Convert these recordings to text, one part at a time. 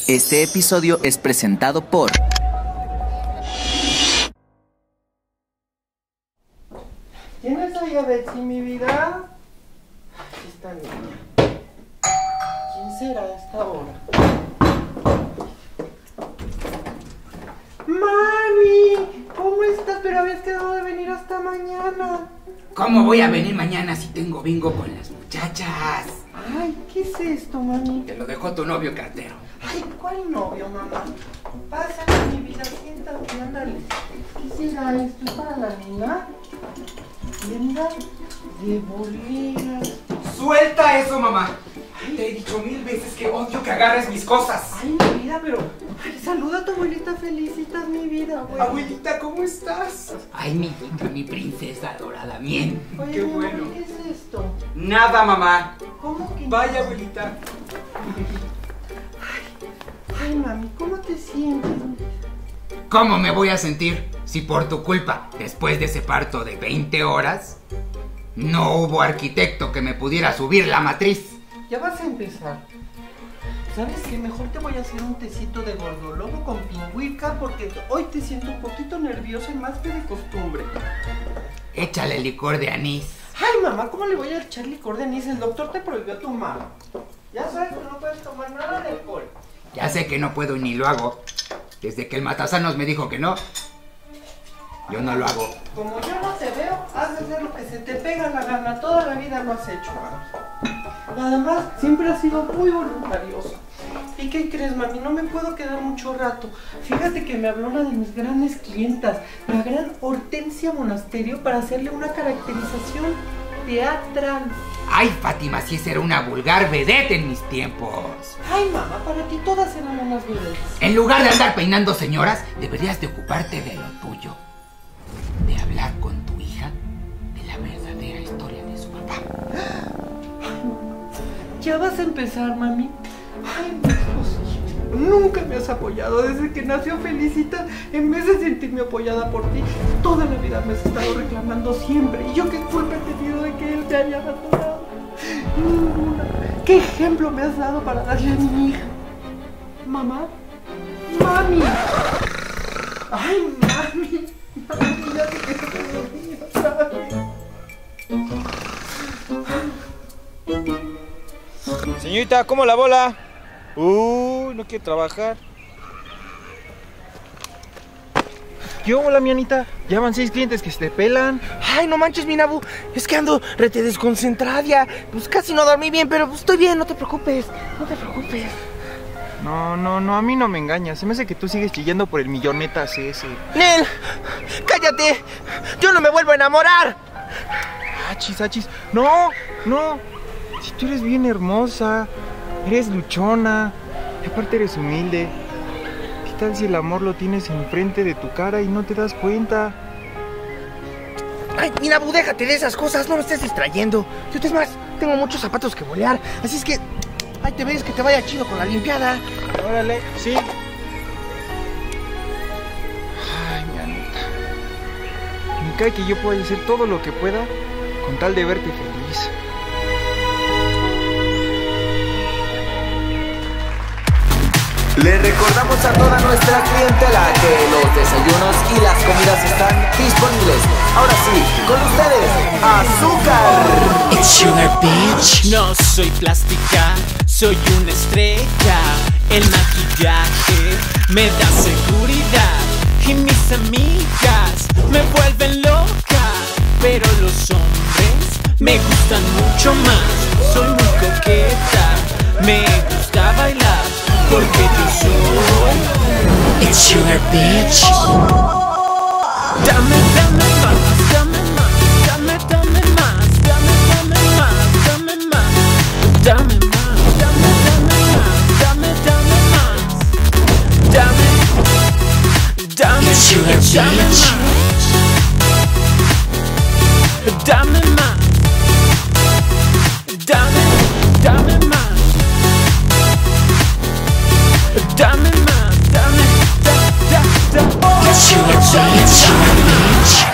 Este episodio es presentado por... ¿Quién es ahí, Betsy, mi vida? Aquí está niña. ¿Quién será a esta hora? ¡Mami! ¿Cómo estás? Pero habías quedado de venir hasta mañana. ¿Cómo voy a venir mañana si tengo bingo con las muchachas? Ay, ¿qué es esto, mami? Te lo dejó tu novio cartero. Ay, ¿cuál novio, mamá? Pásale, mi vida, siéntate, ándale. ¿Qué será esto? ¿Es para la nena? Tienda de boleras. ¡Suelta eso, mamá! Te he dicho 1000 veces que odio que agarres mis cosas. Ay, mi vida, pero... Ay, saluda a tu abuelita, felicitas mi vida, güey. Abuelita, ¿cómo estás? Ay, mi hija, mi princesa adorada, bien. Oye, qué bueno. ¿qué es esto? Nada, mamá. ¿Cómo que Vaya, no? abuelita. Ay, mami, ¿cómo te sientes? ¿Cómo me voy a sentir si por tu culpa, después de ese parto de 20 horas, no hubo arquitecto que me pudiera subir la matriz? Ya vas a empezar. ¿Sabes qué? Mejor te voy a hacer un tecito de gordolobo con pingüica porque hoy te siento un poquito nerviosa y más que de costumbre. Échale licor de anís. Ay, mamá, ¿cómo le voy a echar licor de anís? El doctor te prohibió tomar. Ya sabes que no puedes tomar nada de alcohol. Ya sé que no puedo y ni lo hago. Desde que el matasanos me dijo que no, yo no lo hago. Como yo no te veo, has de hacer lo que se te pega la gana. Toda la vida lo has hecho, mami. Además, siempre has sido muy voluntariosa. ¿Y qué crees, mami? No me puedo quedar mucho rato. Fíjate que me habló una de mis grandes clientas, la gran Hortensia Monasterio, para hacerle una caracterización teatral. Ay, Fátima, si esa era una vulgar vedette en mis tiempos. Ay, mamá, para ti todas eran unas vedettes. En lugar de andar peinando señoras, deberías de ocuparte de lo tuyo. De hablar con tu hija de la verdadera historia de su papá. Ya vas a empezar, mami. Ay, mi esposito. Nunca me has apoyado desde que nació Felicita. En vez de sentirme apoyada por ti, toda la vida me has estado reclamando siempre. ¿Y yo qué culpa he tenido de que él te haya abandonado? Ninguna. ¿Qué ejemplo me has dado para darle a mi hija? Mamá. Mami. Ay, mami. Mami, ya te quiero dormir otra vez. Señorita, ¿cómo la bola? No quiere trabajar. ¿Qué hola, mi Anita? Ya van 6 clientes que se te pelan. Ay, no manches, mi Nabu. Es que ando rete desconcentrada. Pues casi no dormí bien, pero estoy bien, no te preocupes. No te preocupes. No, a mí no me engañas. Se me hace que tú sigues chillando por el millonetas ese. Nel, cállate. Yo no me vuelvo a enamorar. Achis. No. Si tú eres bien hermosa, eres luchona, y aparte eres humilde. ¿Qué tal si el amor lo tienes enfrente de tu cara y no te das cuenta? Ay, mi Nabu, déjate de esas cosas. No me estés distrayendo. Yo, es más, tengo muchos zapatos que bolear. Así es que, ahí te ves, que te vaya chido con la limpiada. Órale, sí. Ay, mi Anita. Me cae que yo pueda hacer todo lo que pueda con tal de verte feliz. Le recordamos a toda nuestra clientela que los desayunos y las comidas están disponibles. Ahora sí, con ustedes, Azúcar. It's sugar, bitch. No soy plástica, soy una estrella. El maquillaje me da seguridad y mis amigas me vuelven loca. Pero los hombres me gustan mucho más. Soy muy coqueta, me gusta bailar. Porque yo soy It's sugar, bitch. Dame más, dame más, dame más, dame más, dame más, dame más, dame más, dame It's sugar, bitch. Dame más, dame más. Dame más, dame, It's sugar, bitch.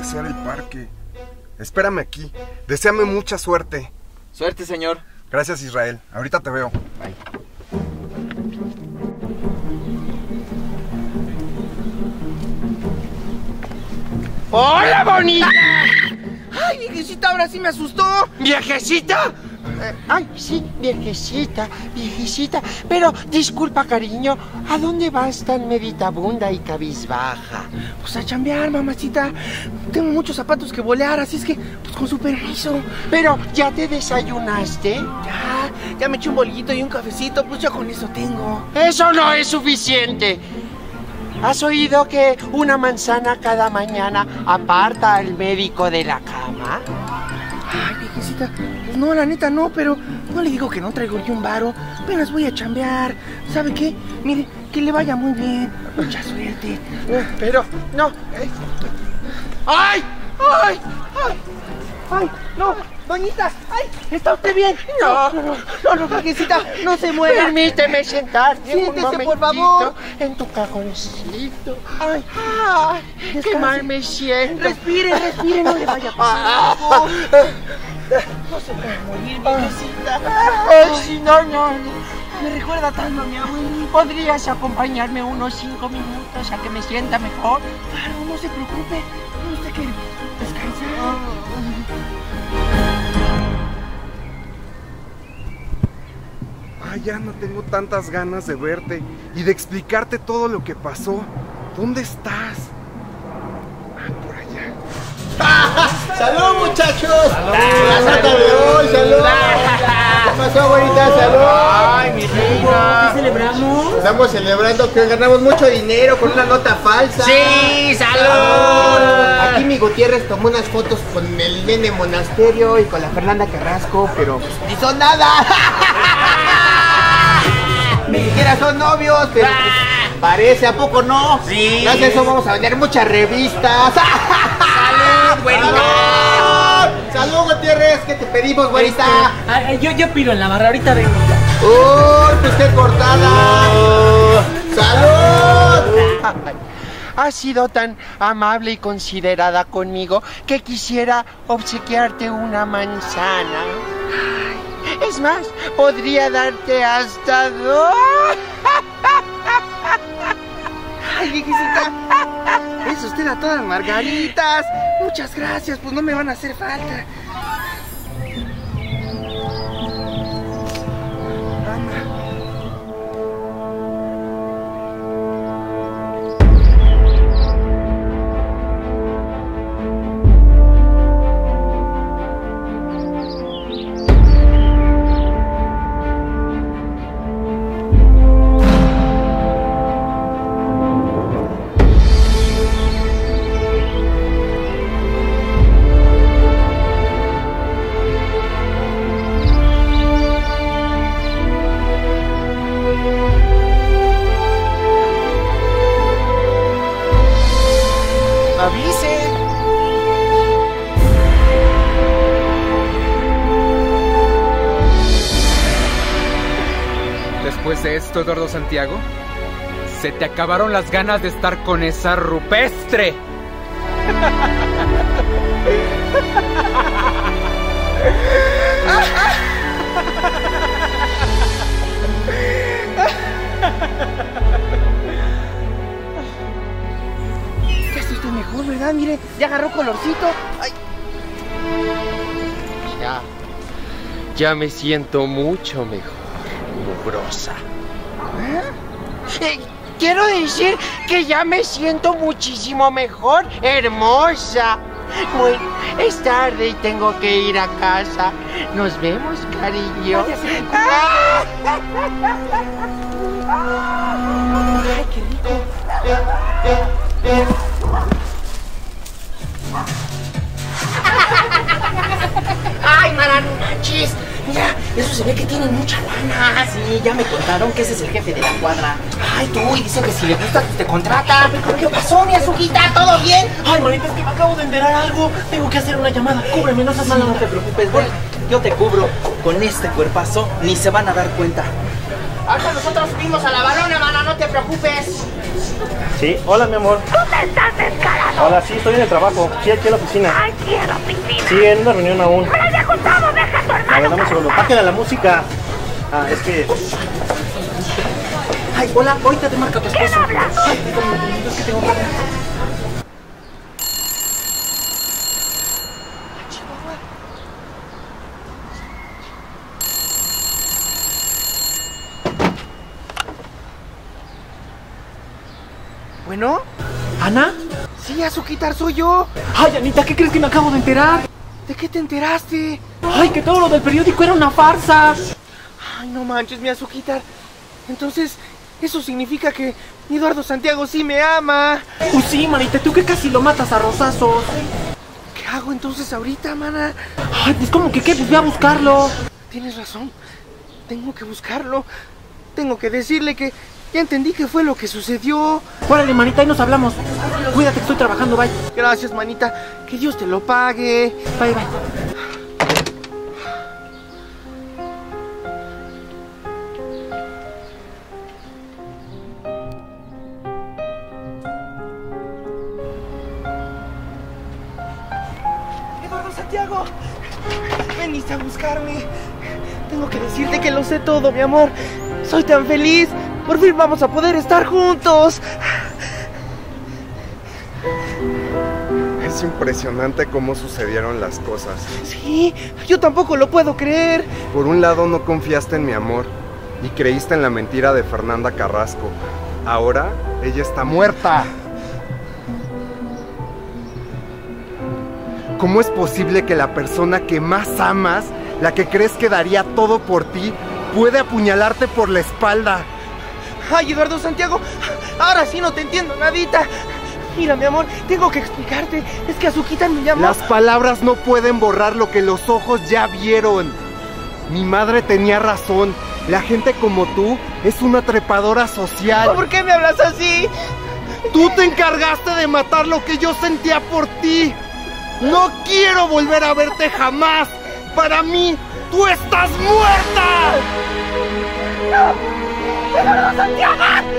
regresar al parque. Espérame aquí. Deséame mucha suerte. Suerte, señor. Gracias, Israel. Ahorita te veo. Bye. ¡Hola, bonita! ¡Ay, viejecita, ahora sí me asustó! ¿Viejecita? Ay, sí, viejecita, viejecita. Pero, disculpa, cariño, ¿a dónde vas tan meditabunda y cabizbaja? Pues a chambear, mamacita. Tengo muchos zapatos que bolear, así es que, pues con su permiso. Pero, ¿ya te desayunaste? Ya me eché un bolillito y un cafecito, pues ya con eso tengo. Eso no es suficiente. ¿Has oído que una manzana cada mañana aparta al médico de la cama? Ay, viejecita, pues no, la neta no, pero no le digo que no traigo ni un varo. Apenas voy a chambear. ¿Sabe qué? Mire, que le vaya muy bien. Mucha suerte. Pero, no. ¡Ay! ¡Ay! ¡Ay! ¡Ay! ¡No! ¡Doñita! ¡Ay! ¿Está usted bien? No, viejecita, no se mueva. Permíteme sentarte Siéntese, un por favor. en tu cajoncito. ¡Ay! ¡Ay! ¡Qué mal me siento! Respire, no le vaya a pasar algo. No se puede morir, viejecita. ¡Ay, sí, no! Me recuerda tanto a mi abuelita. ¿Podrías acompañarme unos 5 minutos a que me sienta mejor? Claro, no se preocupe. ¿Tiene usted que descansar? Ay, ya no tengo tantas ganas de verte y de explicarte todo lo que pasó. ¿Dónde estás? Por allá. ¡Salud, muchachos! ¡La santa de hoy! ¡Salud! ¿Qué pasó, abuelita? ¡Salud! ¡Ay, mi reina! ¿Qué celebramos? Estamos celebrando que ganamos mucho dinero con una nota falsa. ¡Sí! ¡Salud! Aquí mi Gutiérrez tomó unas fotos con el nene Monasterio y con la Fernanda Carrasco, pero pues, ni son nada. Ni siquiera son novios, pero pues, parece, ¿a poco no? Sí. Gracias a eso vamos a vender muchas revistas. ¡Salud, güerita! ¡Salud, Gutiérrez! ¿Qué te pedimos, güerita? Yo pido en la barra, ahorita vengo. ¡Uy, pues qué cortada! ¡Salud! Has sido tan amable y considerada conmigo que quisiera obsequiarte una manzana. Ay, es más, podría darte hasta 2. ¡Ay, viejecita! Es usted a todas las margaritas. Muchas gracias, pues no me van a hacer falta. Avise. Después de esto, Eduardo Santiago, se te acabaron las ganas de estar con esa rupestre. Ya está usted mejor, ¿verdad? Mire, ya agarró colorcito. Ay. Ya me siento mucho mejor, mugrosa. Quiero decir que ya me siento muchísimo mejor, hermosa. Bueno, es tarde y tengo que ir a casa. Nos vemos, cariño. Ay, qué rico. ¡Ay, Maranachis! Mira, eso se ve que tienen mucha lana. Sí, ya me contaron que ese es el jefe de la cuadra. Ay, tú, y dicen que si le gusta, pues te contrata. ¿Pero qué pasó, mi Azujita? ¿Todo bien? Ay, manita, es que me acabo de enterar algo. Tengo que hacer una llamada. Cúbreme, no seas mala. No te preocupes, güey. Yo te cubro. Con este cuerpazo ni se van a dar cuenta. Ahorita nosotros subimos a la balona, mana, no te preocupes. Sí, hola, mi amor. ¿Dónde estás, descarado? Hola, sí, estoy en el trabajo. Sí, aquí en la oficina. Aquí en la oficina. Sí, en una reunión aún. ¡Hola, ya Gustavo! ¡Deja a tu hermano! A ver, dame un segundo. Páquenle la música. Ah, es que... Ay, hola, ahorita te marca tu esposo. ¿Quién habla? Ay, es que tengo que hablar. ¿Bueno? ¿Ana? Sí, Azuquitar, soy yo. Ay, Anita, ¿qué crees que me acabo de enterar? ¿De qué te enteraste? Ay, que todo lo del periódico era una farsa. Ay, no manches, mi Azuquitar. Entonces, eso significa que Eduardo Santiago sí me ama. Pues sí, manita, tú que casi lo matas a rosazos. ¿Qué hago entonces ahorita, mana? Ay, pues como que qué, pues voy a buscarlo. Tienes razón. Tengo que buscarlo. Tengo que decirle que ya entendí qué fue lo que sucedió. Órale, manita, ahí nos hablamos. Cuídate que estoy trabajando, bye. Gracias, manita. Que Dios te lo pague. Bye, bye. Eduardo Santiago, veniste a buscarme. Tengo que decirte que lo sé todo, mi amor. Soy tan feliz. Por fin vamos a poder estar juntos. Es impresionante cómo sucedieron las cosas. Sí, yo tampoco lo puedo creer. Por un lado no confiaste en mi amor y creíste en la mentira de Fernanda Carrasco. Ahora ella está muerta. ¿Cómo es posible que la persona que más amas, la que crees que daría todo por ti, puede apuñalarte por la espalda? Ay, Eduardo Santiago, ahora sí no te entiendo nadita. Mira, mi amor, tengo que explicarte. Es que Azuquita me llamó. Las palabras no pueden borrar lo que los ojos ya vieron. Mi madre tenía razón. La gente como tú es una trepadora social. ¿Por qué me hablas así? Tú te encargaste de matar lo que yo sentía por ti. No quiero volver a verte jamás. Para mí, tú estás muerta. ¡No! ¡Eduardo Santiago!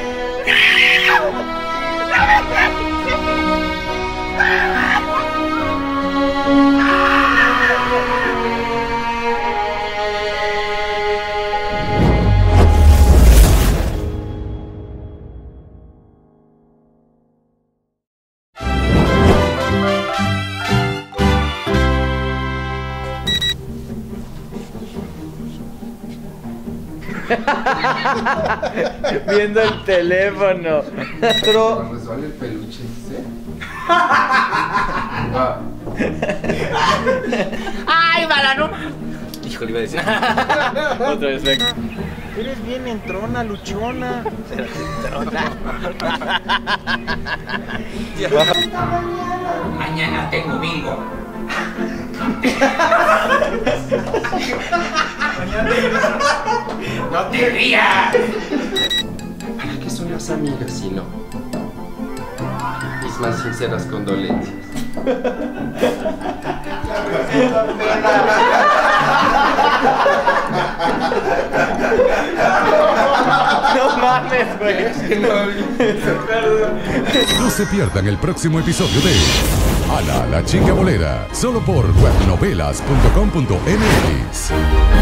Viendo el teléfono. Pero nos vale el peluche, ¿sí? ¡Ay, balano! Híjole, iba a decir. Otra vez, venga. Eres bien entrona, luchona. Mañana tengo bingo. ¡No te rías! ¿Para qué son las amigas si no? Mis más sinceras condolencias. No mames, güey. No se pierdan el próximo episodio de Ana, la chica bolera, solo por webnovelas.com.mx.